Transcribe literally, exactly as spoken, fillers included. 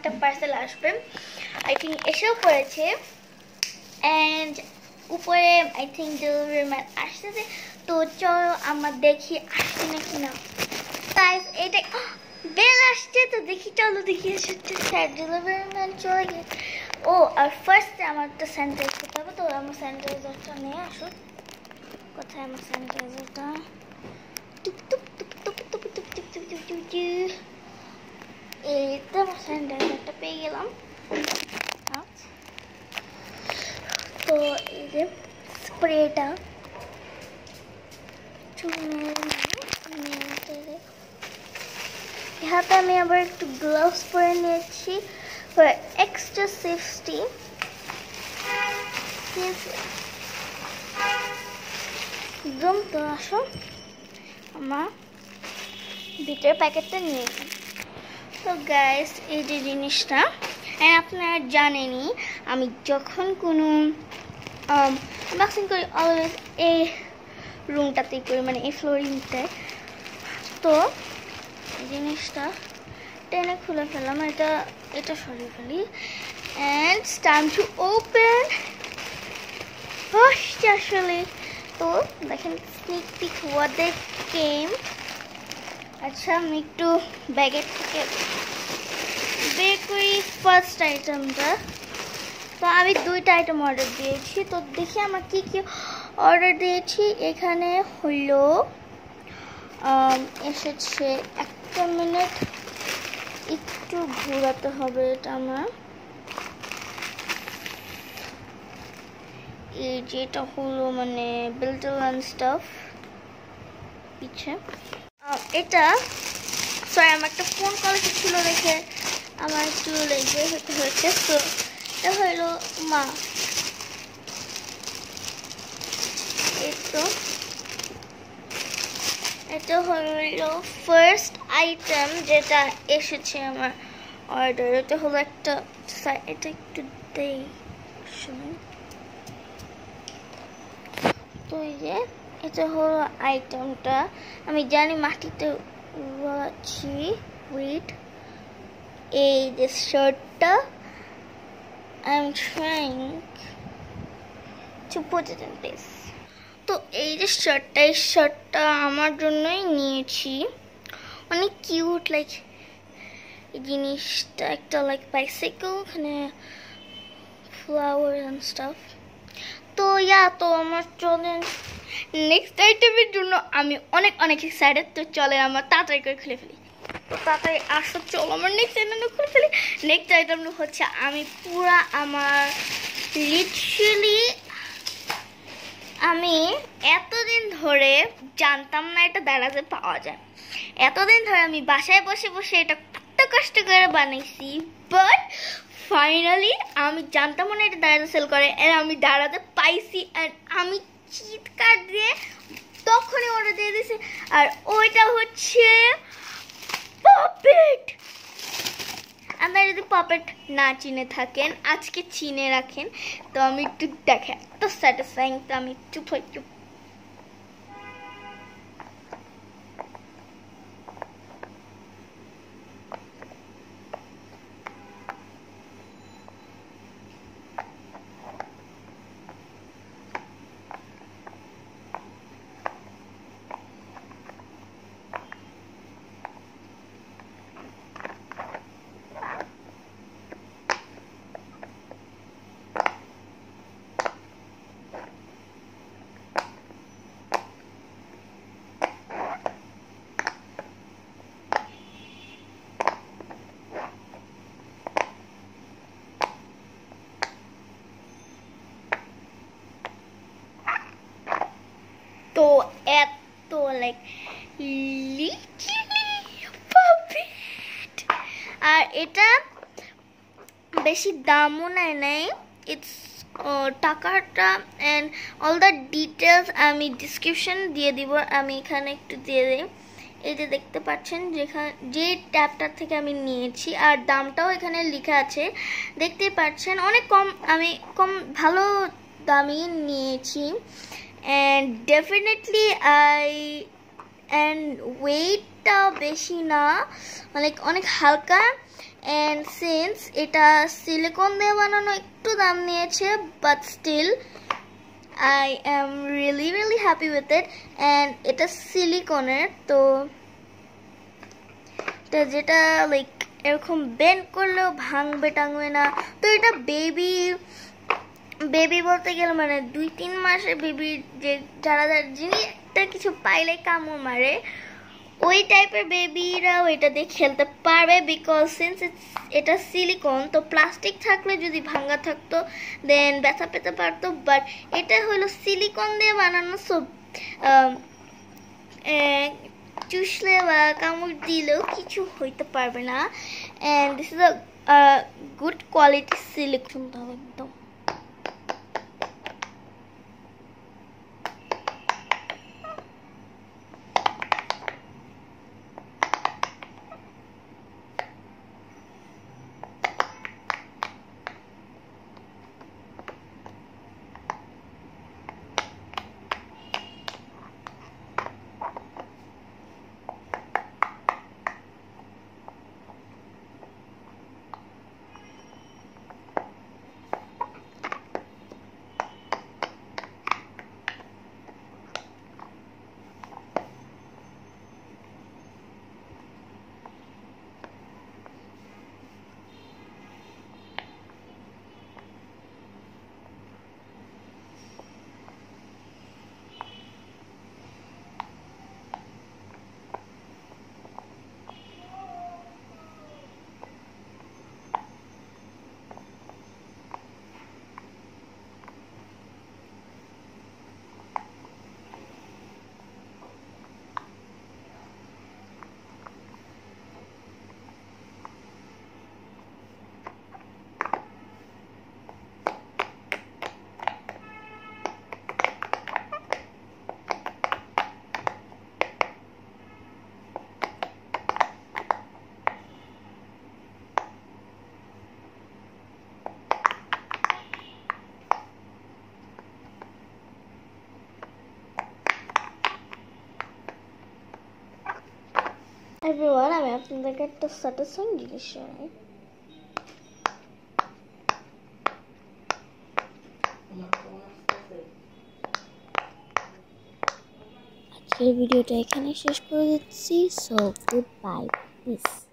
একটা পার্সেল আসবে, I think এসেও পড়েছে। অ্যান্ড উপরে আই থিঙ্ক ডেলিভারি ম্যান আসতেছে, তো চলো আমরা দেখি আসছে নাকি না। গাইস এটা বেল আসছে, তো দেখি চলো দেখি আসছে। স্যার ডেলিভারি ম্যান চলে গেছে। ও আর ফার্স্টে আমার একটা স্যানিটাইজ করতে হবে, তো আমার স্যানিটাইজারটা নিয়ে আসুক। কোথায় আমার স্যানিটাইজারটা? টুক টুক টুক টুক টুক টুক টুক টুক টুক টুক টুক। এই তো আমার স্যানিটাইজারটা পেয়ে গেলাম। তো এই যে স্প্রেটা হাতে আমি আবার একটু গ্লাভস পরে নিয়েছি ফর এক্সট্রা সেফটি। একদম তো আসো আমার ভিতরের প্যাকেটটা নিয়ে নিই। তো গাইস এই যে জিনিসটা, অ্যান্ড আপনারা জানেনই আমি যখন কোনো আনবক্সিং করি অলওয়েজ এই রুমটাতেই করি, মানে এই ফ্লোরিংটায়। তো এই জিনিসটা টেনে খুলে ফেললাম, এটা এটা সরিয়ে ফেলি। অ্যান্ড টাইম টু ওপেন আসলে। তো দেখেন sneak peek what they came. আচ্ছা আমি একটু ব্যাগের থেকে বের করি ফার্স্ট আইটেমটা। তো আমি দুইটা আইটেম অর্ডার দিয়েছি, তো দেখি আমরা কি কি অর্ডার দিয়েছি। এখানে হলো এসেছে, একটা মিনিট একটু ঘোরাতে হবে এটা আমার। এই যেটা হলো মানে বিল্টাল অ্যান্ড স্টাফ পিছে এটা। সরি আমার একটা ফোন কল ছিল দেখে আমার একটু লেগে হতে হয়েছে। তো এটা হলো মা, এই তো এটা হলো ফার্স্ট আইটেম যেটা এসেছে আমার অর্ডার। এটা হলো একটা, এটা একটু দেই শুনুন। তো এই যে এটা হলো আইটেমটা, আমি জানি মাটিতে উড়াচ্ছি। ওয়েট, এই যে শার্টটা I am trying to put it in place. তো এই যে শার্টটা, এই শার্টটা আমার জন্যই নিয়েছি, অনেক কিউট। লাইক এই জিনিসটা একটা লাইক বাইসাইকেল, ওখানে ফ্লাওয়ার অ্যান্ড স্টাফ। তো ইয়া তো আমার চলেন নেক্সট আইটেমের জন্য আমি অনেক অনেক এক্সাইটেড। তো চলেন আমার তাড়াতাড়ি করে খুলে ফেলি। তো তাড়াতাড়ি আসো, চলো আমার নেক্সট আইটেমটা খুলে ফেলি। নেক্সট আইটেমটা হচ্ছে আমি পুরা আমার লিটারালি আমি এতদিন ধরে জানতাম না এটা দারাজে পাওয়া যায়। এতদিন ধরে আমি বাসায় বসে বসে এটা কত কষ্ট করে বানাইছি, বাট ফাইনালি আমি জানতাম না এটা দারাজে সেল করে, আর আমি দারাজে পাইছি। আর আমি চিৎকার দিয়ে তখনই অর্ডার দিয়ে দিয়েছি। আর ওইটা হচ্ছে পপেট। আপনারা যদি পপেট না চিনে থাকেন আজকে চিনে রাখেন। তো আমি একটু দেখে এত স্যাটিসফাইং, তো আমি চুপ হই চুপ। তো এত লাইক আর এটা বেশি দামও নেয় নাই। ইটস টাকাটা অ্যান্ড অল দ্য ডিটেলস আমি ডিসক্রিপশন দিয়ে দিব। আমি এখানে একটু দিয়ে দিই। এই যে দেখতে পাচ্ছেন যেখানে যে ট্যাবটার থেকে আমি নিয়েছি, আর দামটাও এখানে লেখা আছে দেখতেই পাচ্ছেন। অনেক কম, আমি কম ভালো দামই নিয়েছি। And definitely I অ্যান্ড ওয়েটটা বেশি না, লাইক অনেক হালকা। অ্যান্ড সিন্স এটা সিলিকন দিয়ে বানানো একটু দাম নিয়েছে, but still I am really really happy with it. And এটা সিলিকনের, তো এটা যেটা লাইক এরকম বেন্ড করলেও ভাঙবে টাঙবে না। তো এটা বেবি বেবি বলতে গেলে মানে দুই তিন মাসের বেবি, যে যারা যিনি একটা কিছু পাইলে কামড় মারে ওই টাইপের বেবিরাও এটা দিয়ে খেলতে পারবে, বিকজ সিন্স এটা সিলিকন, তো প্লাস্টিক থাকলে যদি ভাঙা থাকতো দেন ব্যথা পেতে পারতো, বাট এটা হলো সিলিকন দিয়ে বানানো, সো চুষলে বা কামড় দিলেও কিছু হইতে পারবে না। And this is a good quality silicone একদম। Everyone, আমি আপনাদেরকে একটা স্যাটিসফাইং জিনিস শোনাই। আজকের ভিডিওটা এখানে শেষ করে দিচ্ছি। So goodbye, piece.